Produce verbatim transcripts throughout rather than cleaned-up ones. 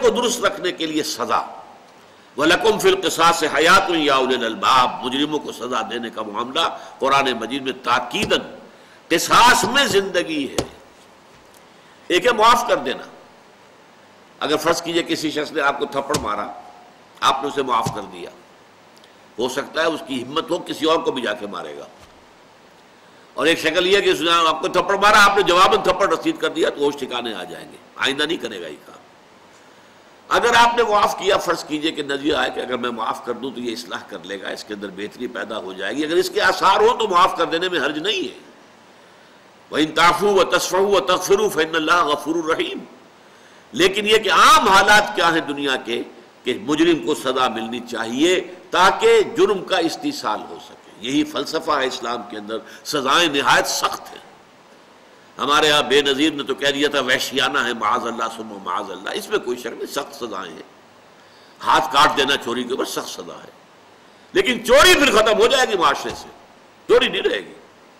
کو درست رکھنے کے لیے سزا. وَلَكُمْ فِي الْقِصَاصِ حَيَاةٌ يَا أُولِي الْأَلْبَابِ. مجرموں کو سزا دینے کا معاملہ قرآن مجید میں تاکیداً قصاص میں زندگی ہے. ایک ہے معاف کر دینا. اگر فرض کیجئے کسی شخص نے آپ کو تھپڑ مارا، آپ نے اسے معاف کر دیا، ہو سکتا ہے اس کی ہمت ہو کسی اور کو بھی جا کے مارے گا. اور ایک شکل یہ کہ اس نے آپ کو تھپڑ مارا، آپ نے جواباً تھپڑ رسید کر دیا تو ہوش ٹھکانے آ جائیں گے، آئندہ نہیں کرے گا یہ کام. اگر آپ نے معاف کیا، فرض کیجئے کہ نظریہ آئے کہ اگر میں معاف کر دوں تو یہ اصلاح کر لے گا، اس کے اندر بہتری پیدا ہو جائے گی، اگر اس کے آثار ہو تو معاف کر دینے میں حرج نہیں ہے. وَإِن تَعْفُوا وَتَصْفَحُوا وَتَغْفِرُوا فَإِنَّ اللَّهَ غَفُورٌ رَحِيمٌ. لیکن یہ کہ عام حالات کیا ہیں دنیا کے کہ مجرم کو سزا ملنی چاہیے تاکہ جرم کا استئصال ہو سکے. یہی فلسفہ ہے اسلام کے اندر. سزائیں نہایت سخت ہیں. ہمارے ہاں بے نظیر نے تو کہہ دیا تھا وحشیانہ ہے، معاذ اللہ ثم معاذ اللہ. اس میں کوئی شک نہیں، سخت سزائیں ہیں. ہاتھ کاٹ دینا چوری کے اوپر سخت سزا ہے، لیکن چوری پھر ختم ہو جائے گی معاشرے سے، چوری نہیں رہے گی.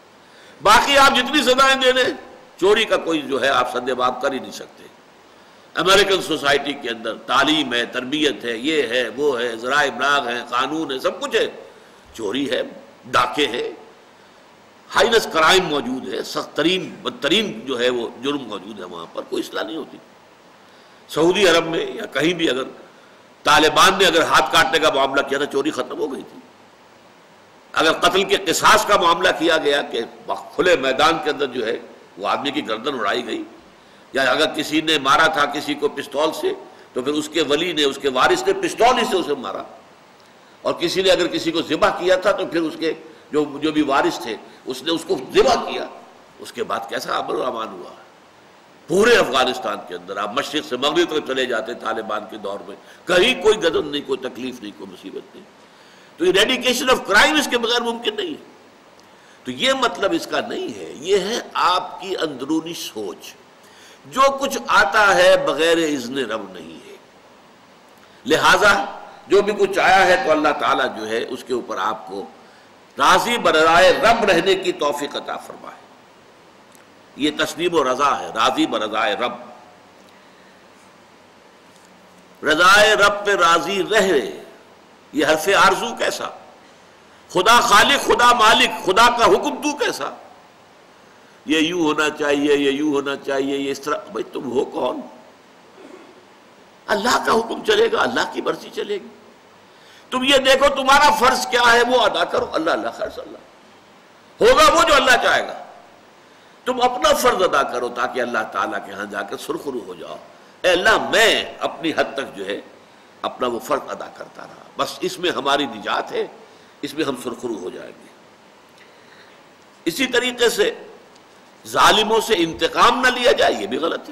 باقی آپ جتنی سزائیں دے دیں، چوری کا کوئی جو ہے آپ سد باب کر ہی نہیں سکتے. امریکن سوسائٹی کے اندر تعلیم ہے، تربیت ہے، یہ ہے وہ ہے، ذرائع ابلاغ ہے، قانون ہے، سب کچھ ہے. چوری ہے، ڈاکے ہے، ہائنس کرائم موجود ہے، سخت ترین بدترین جو ہے وہ جرم موجود ہے. وہاں پر کوئی اصلاح نہیں ہوتی. سعودی عرب میں یا کہیں بھی اگر طالبان نے اگر ہاتھ کاٹنے کا معاملہ کیا تھا، چوری ختم ہو گئی تھی. اگر قتل کے قصاص کا معاملہ کیا گیا کہ کھلے میدان کے اندر جو ہے وہ آدمی کی گردن اڑائی گئی، یا اگر کسی نے مارا تھا کسی کو پستول سے تو پھر اس کے ولی نے، اس کے وارث نے پستول ہی سے اسے مارا. اور کسی نے اگر کسی کو ذبح کیا تھا تو پھر اس کے جو جو بھی وارث تھے اس نے اس کو ذبح کیا. اس کے بعد کیسا امن و امان ہوا پورے افغانستان کے اندر. آپ مشرق سے مغرب تک چلے جاتے طالبان کے دور میں، کہیں کوئی غضب نہیں، کوئی تکلیف نہیں، کوئی مصیبت نہیں. تو ایریڈیکیشن آف کرائم اس کے بغیر ممکن نہیں ہے. تو یہ مطلب اس کا نہیں ہے، یہ ہے آپ کی اندرونی سوچ. جو کچھ آتا ہے بغیر اذن رب نہیں ہے، لہذا جو بھی کچھ آیا ہے تو اللہ تعالیٰ جو ہے اس کے اوپر آپ کو راضی برائے رب رہنے کی توفیق عطا فرمائے. یہ تسلیم و رضا ہے، راضی برضائے رب. رضائے رب پہ راضی رہے، یہ حرف آرزو کیسا؟ خدا خالق، خدا مالک، خدا کا حکم تو کیسا؟ یہ یوں ہونا چاہیے، یہ یوں ہونا چاہیے، یہ اس طرح. بھائی تم ہو کون؟ اللہ کا حکم چلے گا، اللہ کی مرضی چلے گی. تم یہ دیکھو تمہارا فرض کیا ہے وہ ادا کرو. اللہ اللہ خیر اللہ ہوگا وہ جو اللہ چاہے گا. تم اپنا فرض ادا کرو تاکہ اللہ تعالیٰ کے ہاں جا کر سرخرو ہو جاؤ. اے اللہ میں اپنی حد تک جو ہے اپنا وہ فرض ادا کرتا رہا، بس اس میں ہماری نجات ہے، اس میں ہم سرخرو ہو جائیں گے. اسی طریقے سے ظالموں سے انتقام نہ لیا جائے، یہ بھی غلط ہے.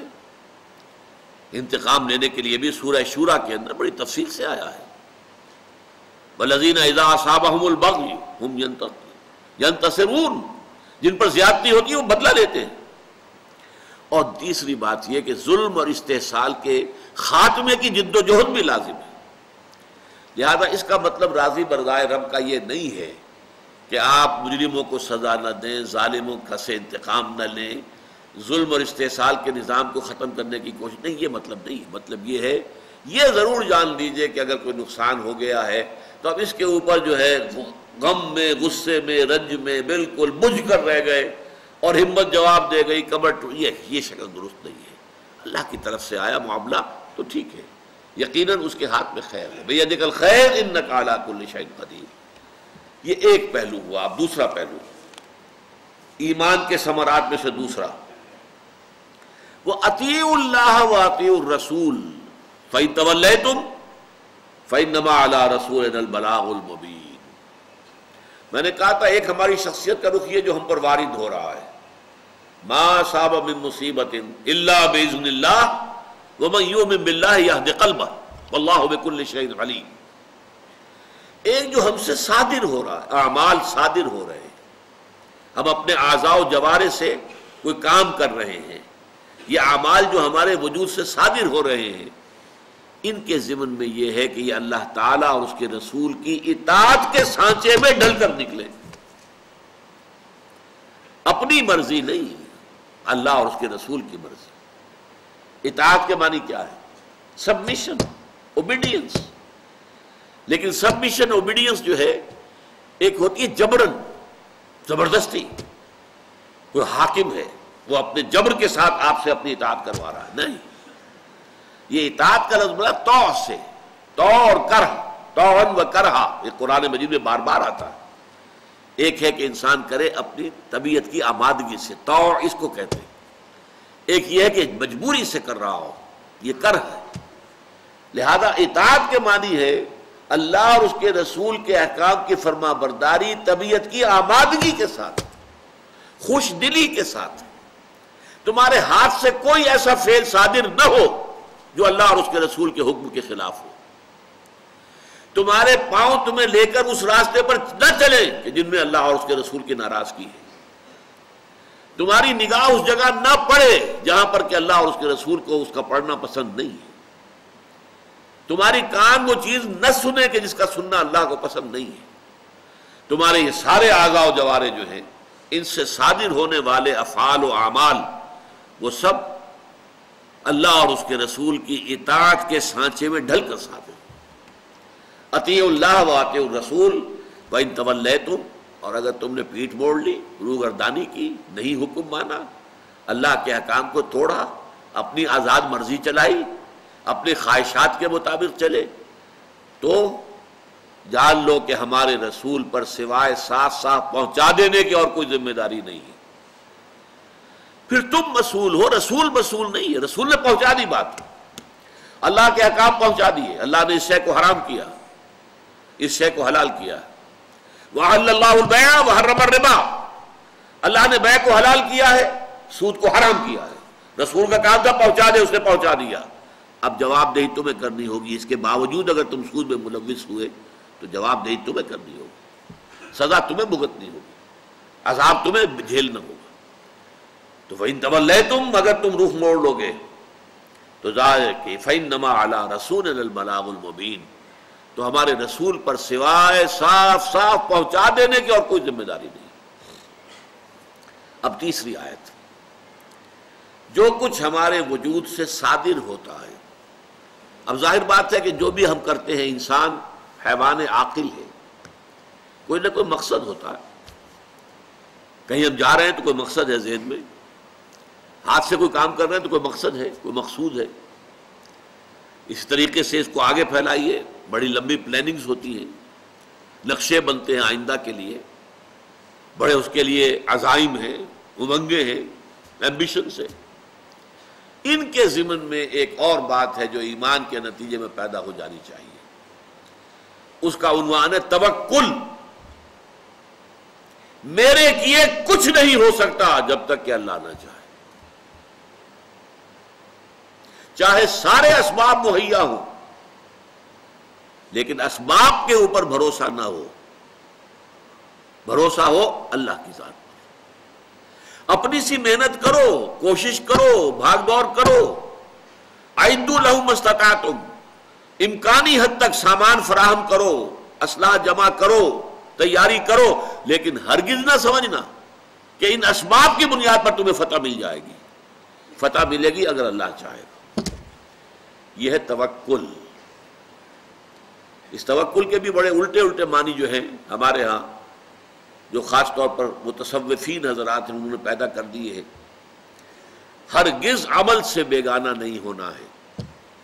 انتقام لینے کے لیے بھی سورہ شورى کے اندر بڑی تفصیل سے آیا ہے. وَالَّذِينَ إِذَا أَصَابَهُمُ الْبَغْيُ هُمْ يَنْتَصِرُونَ. جن پر زیادتی ہوتی ہے وہ بدلہ لیتے ہیں. اور تیسری بات یہ کہ ظلم اور استحصال کے خاتمے کی جد و جہد بھی لازم ہے. لہذا اس کا مطلب راضی برضائے رب کا یہ نہیں ہے کہ آپ مجرموں کو سزا نہ دیں، ظالموں کا سے انتقام نہ لیں، ظلم اور استحصال کے نظام کو ختم کرنے کی کوشش نہیں. یہ مطلب نہیں. مطلب یہ ہے، یہ ضرور جان لیجئے کہ اگر کوئی نقصان ہو گیا ہے تو اب اس کے اوپر جو ہے غم میں، غصے میں، رنج میں بالکل بجھ کر رہ گئے اور ہمت جواب دے گئی، کمر ٹوٹ. یہ یہ شکل درست نہیں ہے. اللہ کی طرف سے آیا معاملہ تو ٹھیک ہے، یقیناً اس کے ہاتھ میں خیر ہے. بِیَدِکَ الْخَیرُ إِنَّکَ عَلیٰ کُلِّ شَیْءٍ قدیر. یہ ایک پہلو ہوا. اب دوسرا پہلو ایمان کے ثمرات میں سے دوسرا، وہ اطیعوا اللہ و اطیعوا الرسول فَإِن تَوَلَّیْتُمْ فَإِنَّمَا عَلَىٰ رَسُولِنَا الْبَلَاغُ الْمُبِینُ. میں نے کہا تھا ایک ہماری شخصیت کا رخ یہ جو ہم پر وارد ہو رہا ہے، ما صاب من مصیبت الا باذن اللہ ومن یؤمن باللہ یہد قلبہ واللہ بکل شیء علیم. ایک جو ہم سے صادر ہو رہا ہے، اعمال صادر ہو رہے ہیں، ہم اپنے اعضاء و جوارح سے کوئی کام کر رہے ہیں، یہ اعمال جو ہمارے وجود سے صادر ہو رہے ہیں، ان کے ضمن میں یہ ہے کہ یہ اللہ تعالیٰ اور اس کے رسول کی اطاعت کے سانچے میں ڈل کر نکلے. اپنی مرضی نہیں، اللہ اور اس کے رسول کی مرضی. اطاعت کے معنی کیا ہے؟ Submission, obedience. لیکن سبمیشن اوبیڈینس جو ہے ایک ہوتی ہے جبرن، زبردستی. کوئی حاکم ہے وہ اپنے جبر کے ساتھ آپ سے اپنی اطاعت کروا رہا ہے، نہیں. یہ اطاعت کا لفظ بنا تو سے، تو اور کرہ، توہن و کرہا، یہ قرآن مجید میں بار بار آتا ہے. ایک ہے کہ انسان کرے اپنی طبیعت کی آمادگی سے، تو اس کو کہتے ہیں. ایک یہ ہے کہ مجبوری سے کر رہا ہو، یہ کرہ ہے. لہذا اطاعت کے معنی ہے اللہ اور اس کے رسول کے احکام کی فرما برداری طبیعت کی آمادگی کے ساتھ، خوش دلی کے ساتھ. تمہارے ہاتھ سے کوئی ایسا فعل صادر نہ ہو جو اللہ اور اس کے رسول کے حکم کے خلاف ہو. تمہارے پاؤں تمہیں لے کر اس راستے پر نہ چلے کہ جن میں اللہ اور اس کے رسول کی ناراضگی ہے. تمہاری نگاہ اس جگہ نہ پڑے جہاں پر کہ اللہ اور اس کے رسول کو اس کا پڑھنا پسند نہیں ہے. تمہاری کان وہ چیز نہ سنے کہ جس کا سننا اللہ کو پسند نہیں ہے. تمہارے یہ سارے اعضاء و جوارے جو ہیں ان سے صادر ہونے والے افعال و اعمال وہ سب اللہ اور اس کے رسول کی اطاعت کے سانچے میں ڈھل کر صادر. اطیعوا اللہ و اطیعوا الرسول وان تولیتم، اور اگر تم نے پیٹھ موڑ لی، روگردانی کی، نہیں حکم مانا، اللہ کے احکام کو توڑا، اپنی آزاد مرضی چلائی، اپنے خواہشات کے مطابق چلے، تو جان لو کہ ہمارے رسول پر سوائے صاف صاف پہنچا دینے کی اور کوئی ذمہ داری نہیں ہے. پھر تم مسئول ہو، رسول مسئول نہیں ہے. رسول نے پہنچا دی بات، اللہ کے احکام پہنچا دیے. اللہ نے اس شے کو حرام کیا، اس شے کو حلال کیا. وَأَحَلَّ اللَّهُ الْبَيْعَ وَحَرَّمَ الرِّبَا، اللہ نے بیع کو حلال کیا ہے، سود کو حرام کیا ہے. رسول کا کام تھا پہنچا دے، اس نے پہنچا دیا. اب جواب دہی تمہیں کرنی ہوگی. اس کے باوجود اگر تم سود میں ملوث ہوئے تو جواب دہی تمہیں کرنی ہوگی، سزا تمہیں بھگتنی ہوگی، عذاب تمہیں جھیلنا ہوگا. تو فَإِن تَوَلَّيْتُمْ، اگر تم رخ موڑ لو گے تو ذَلِكَ فَإِنَّمَا عَلَىٰ رَسُولِنَا الْبَلَاغُ الْمُبِينُ، تو ہمارے رسول پر سوائے صاف صاف پہنچا دینے کی اور کوئی ذمہ داری نہیں. اب تیسری آیت، جو کچھ ہمارے وجود سے صادر ہوتا ہے. اب ظاہر بات ہے کہ جو بھی ہم کرتے ہیں، انسان حیوان عاقل ہے، کوئی نہ کوئی مقصد ہوتا ہے. کہیں ہم جا رہے ہیں تو کوئی مقصد ہے ذہن میں، ہاتھ سے کوئی کام کر رہے ہیں تو کوئی مقصد ہے، کوئی مقصود ہے. اس طریقے سے اس کو آگے پھیلائیے. بڑی لمبی پلاننگز ہوتی ہیں، نقشے بنتے ہیں آئندہ کے لیے، بڑے اس کے لیے عزائم ہیں، امنگیں ہیں، ایمبیشنز ہیں. ان کے ضمن میں ایک اور بات ہے جو ایمان کے نتیجے میں پیدا ہو جانی چاہیے. اس کا عنوان ہے توکل. میرے کیے کچھ نہیں ہو سکتا جب تک کہ اللہ نہ چاہے. چاہے سارے اسباب مہیا ہوں لیکن اسباب کے اوپر بھروسہ نہ ہو، بھروسہ ہو اللہ کی ذات پر. اپنی سی محنت کرو، کوشش کرو، بھاگ دوڑ کرو. اعدوا لهم ما استطعتم، امکانی حد تک سامان فراہم کرو، اسلحہ جمع کرو، تیاری کرو، لیکن ہرگز نہ سمجھنا کہ ان اسباب کی بنیاد پر تمہیں فتح مل جائے گی. فتح ملے گی اگر اللہ چاہے گا. یہ ہے توکل. اس توکل کے بھی بڑے الٹے الٹے معنی جو ہیں ہمارے ہاں، جو خاص طور پر متصوفین حضرات انہوں نے پیدا کر دیے ہیں. ہرگز عمل سے بیگانہ نہیں ہونا ہے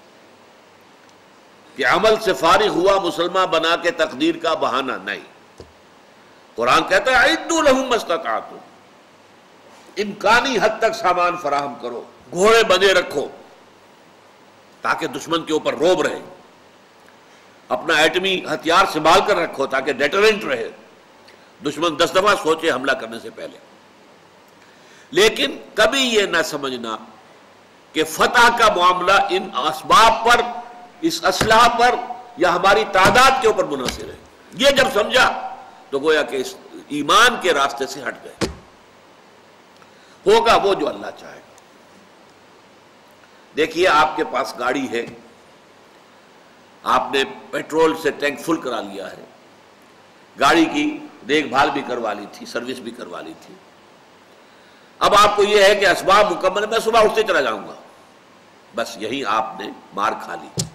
کہ عمل سے فارغ ہوا مسلمان بنا کے تقدیر کا بہانہ نہیں. قرآن کہتا ہے اعدوا لهم ما استطعتم، امکانی حد تک سامان فراہم کرو، گھوڑے بنے رکھو تاکہ دشمن کے اوپر روب رہے، اپنا ایٹمی ہتھیار سنبھال کر رکھو تاکہ ڈیٹرنٹ رہے، دشمن دس دفعہ سوچے حملہ کرنے سے پہلے. لیکن کبھی یہ نہ سمجھنا کہ فتح کا معاملہ ان اسباب پر، اس اسلحہ پر یا ہماری تعداد کے اوپر منحصر ہے. یہ جب سمجھا تو گویا کہ اس ایمان کے راستے سے ہٹ گئے. ہوگا وہ جو اللہ چاہے گا. دیکھیے آپ کے پاس گاڑی ہے، آپ نے پیٹرول سے ٹینک فل کرا لیا ہے، گاڑی کی دیکھ بھال بھی کروا لی تھی، سروس بھی کروا لی تھی. اب آپ کو یہ ہے کہ اسباب مکمل، میں صبح اٹھتے چلا جاؤں گا، بس یہی آپ نے مار کھا لی۔